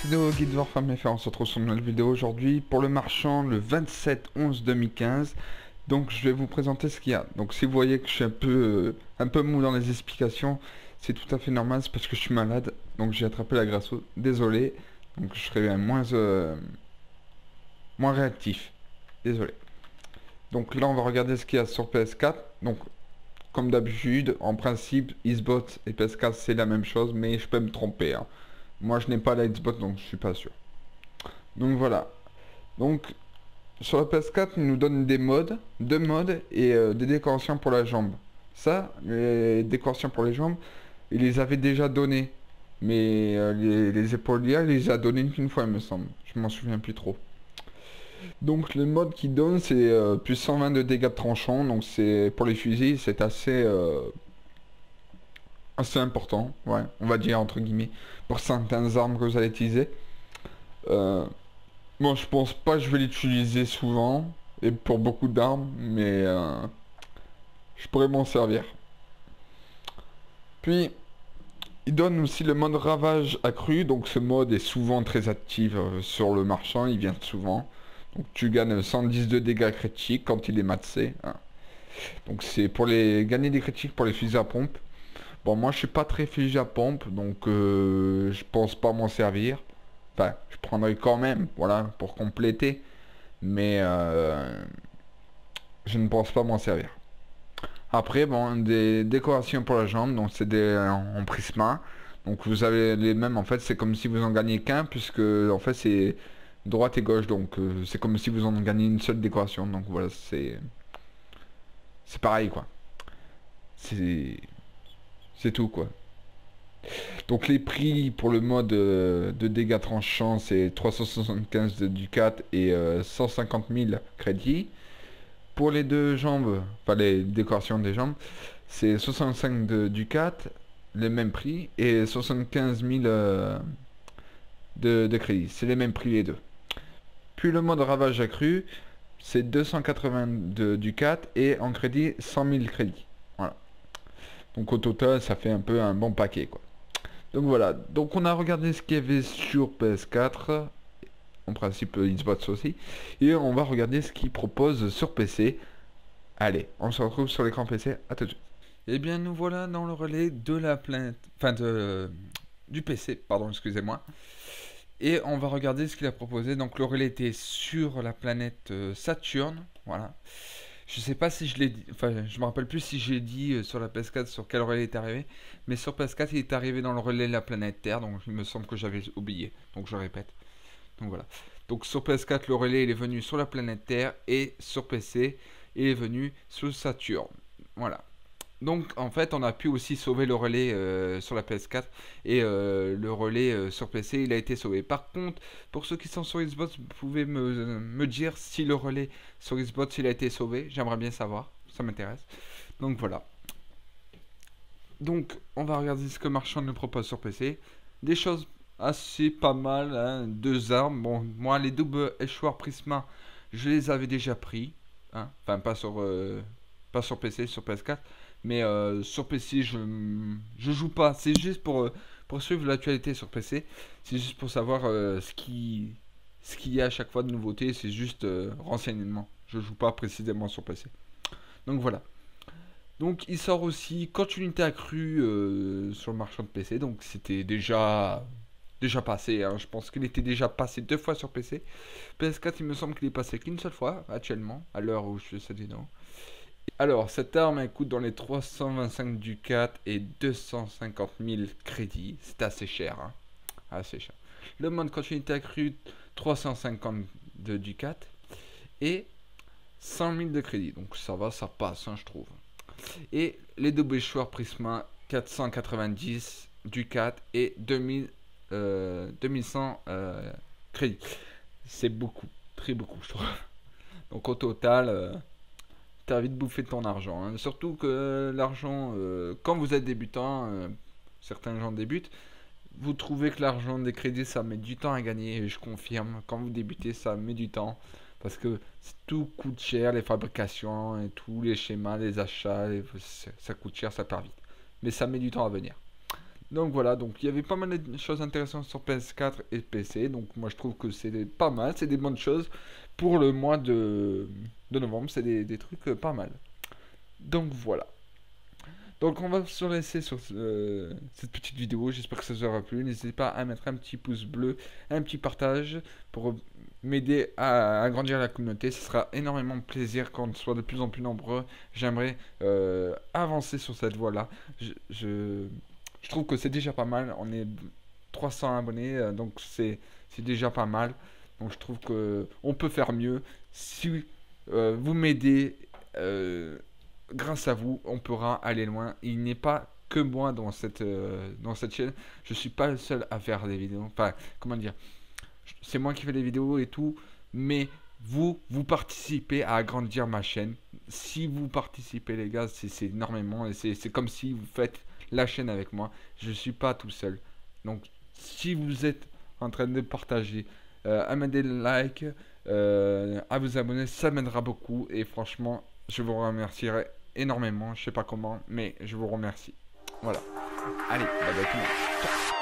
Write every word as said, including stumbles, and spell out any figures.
vidéo guide Warframe F R, on se retrouve sur une nouvelle vidéo aujourd'hui pour le marchand le vingt-sept onze deux mille quinze. Donc je vais vous présenter ce qu'il y a. Donc si vous voyez que je suis un peu euh, un peu mou dans les explications, c'est tout à fait normal, c'est parce que je suis malade. Donc j'ai attrapé la grasso, désolé. Donc je serai moins euh, moins réactif. Désolé. Donc là on va regarder ce qu'il y a sur P S quatre. Donc comme d'habitude, en principe, Xbox et P S quatre c'est la même chose, mais je peux me tromper, hein. Moi je n'ai pas la Xbox donc je suis pas sûr. Donc voilà. Donc sur la P S quatre, il nous donne des modes, deux modes et euh, des décorations pour la jambe. Ça, les décorations pour les jambes, il les avait déjà données. Mais euh, les, les épaulières, il les a données qu'une fois, il me semble. Je m'en souviens plus trop. Donc le mode qu'il donne, c'est euh, plus cent vingt de dégâts de tranchant. Donc c'est pour les fusils, c'est assez euh, assez important, ouais, on va dire entre guillemets, pour certaines armes que vous allez utiliser. Euh, Bon, je pense pas que je vais l'utiliser souvent, et pour beaucoup d'armes, mais euh, je pourrais m'en servir. Puis, il donne aussi le mode ravage accru, donc ce mode est souvent très actif euh, sur le marchand, il vient souvent. Donc tu gagnes cent dix de dégâts critiques quand il est maxé, hein. Donc c'est pour les gagner des critiques pour les fusils à pompe. Bon, moi je suis pas très fusil à pompe, donc euh, je pense pas m'en servir. Enfin, je prendrai quand même, voilà, pour compléter. Mais euh, je ne pense pas m'en servir. Après, bon, des décorations pour la jambe, donc c'est des en, en prisma. Donc vous avez les mêmes, en fait, c'est comme si vous en gagnez qu'un, puisque en fait c'est droite et gauche, donc euh, c'est comme si vous en gagnez une seule décoration. Donc voilà, c'est c'est pareil, quoi. C'est c'est tout, quoi. Donc les prix pour le mode euh, de dégâts tranchants, c'est trois cent soixante-quinze de Ducat et euh, cent cinquante mille crédits. Pour les deux jambes, enfin les décorations des jambes, c'est soixante-cinq de Ducat, le même prix, et soixante-quinze mille euh, de, de crédits. C'est les mêmes prix les deux. Puis le mode ravage accru, c'est deux cent quatre-vingts de Ducat et en crédit cent mille crédits. Voilà. Donc au total, ça fait un peu un bon paquet, quoi. Donc voilà, donc on a regardé ce qu'il y avait sur P S quatre, en principe Xbox aussi, et on va regarder ce qu'ils proposent sur P C. Allez, on se retrouve sur l'écran P C, à tout de suite. Eh bien nous voilà dans le relais de la planète, enfin de du P C, pardon, excusez-moi. Et on va regarder ce qu'il a proposé. Donc le relais était sur la planète euh, Saturne, voilà. Je sais pas si je l'ai dit, enfin je me rappelle plus si j'ai dit euh, sur la P S quatre sur quel relais il est arrivé, mais sur P S quatre il est arrivé dans le relais de la planète Terre, donc il me semble que j'avais oublié, donc je répète. Donc voilà. Donc sur P S quatre le relais il est venu sur la planète Terre et sur P C il est venu sur Saturne. Voilà. Donc en fait on a pu aussi sauver le relais euh, sur la P S quatre et euh, le relais euh, sur P C il a été sauvé. Par contre pour ceux qui sont sur Xbox vous pouvez me, me dire si le relais sur Xbox il a été sauvé, j'aimerais bien savoir, ça m'intéresse. Donc voilà. Donc on va regarder ce que Marchand nous propose sur P C. Des choses assez pas mal, hein. Deux armes, bon moi les doubles échoirs Prisma je les avais déjà pris, hein. Enfin pas sur, euh, pas sur P C, sur P S quatre. Mais euh, sur P C, je je joue pas. C'est juste pour, euh, pour suivre l'actualité sur P C. C'est juste pour savoir euh, ce qui ce qu'il y a à chaque fois de nouveauté. C'est juste euh, renseignement. Je joue pas précisément sur P C. Donc voilà. Donc il sort aussi continuité accrue euh, sur le marchand de P C. Donc c'était déjà déjà passé, hein. Je pense qu'il était déjà passé deux fois sur P C. P S quatre, il me semble qu'il est passé qu'une seule fois actuellement, à l'heure où je fais cette vidéo. Alors, cette arme elle coûte dans les trois cent vingt-cinq Ducat et deux cent cinquante mille crédits. C'est assez cher, hein. Assez cher. Le mode continuité accrue, trois cent cinquante de Ducat et cent mille de crédits. Donc ça va, ça passe, hein, je trouve. Et les doubles échoirs Prisma, quatre cent quatre-vingt-dix Ducat et deux mille, euh, deux mille cent euh, crédits. C'est beaucoup, très beaucoup, je trouve. Donc au total... Euh, t'as vite bouffé ton argent, hein. Surtout que l'argent, euh, quand vous êtes débutant, euh, certains gens débutent, vous trouvez que l'argent des crédits ça met du temps à gagner, et je confirme, quand vous débutez ça met du temps, parce que tout coûte cher, les fabrications, et tous les schémas, les achats, les, ça coûte cher, ça part vite. Mais ça met du temps à venir. Donc voilà, donc il y avait pas mal de choses intéressantes sur P S quatre et P C. Donc moi je trouve que c'est pas mal, c'est des bonnes choses pour le mois de, de novembre. C'est des, des trucs euh, pas mal. Donc voilà. Donc on va se laisser sur euh, cette petite vidéo. J'espère que ça vous aura plu. N'hésitez pas à mettre un petit pouce bleu, un petit partage pour m'aider à agrandir la communauté. Ce sera énormément de plaisir quand on soit de plus en plus nombreux. J'aimerais euh, avancer sur cette voie-là. Je, je, je trouve que c'est déjà pas mal. On est trois cents abonnés, euh, donc c'est c'est déjà pas mal. Donc je trouve que on peut faire mieux. Si euh, vous m'aidez, euh, grâce à vous, on pourra aller loin. Il n'est pas que moi dans cette, euh, dans cette chaîne. Je suis pas le seul à faire des vidéos. Enfin, comment dire, c'est moi qui fais les vidéos et tout, mais vous, vous participez à agrandir ma chaîne. Si vous participez, les gars, c'est énormément. Et c'est comme si vous faites la chaîne avec moi. Je suis pas tout seul. Donc, si vous êtes en train de partager, euh, à mettre des likes, euh, à vous abonner, ça m'aidera beaucoup. Et franchement, je vous remercierai énormément. Je sais pas comment, mais je vous remercie. Voilà. Allez, bye bye tout le monde. Ciao.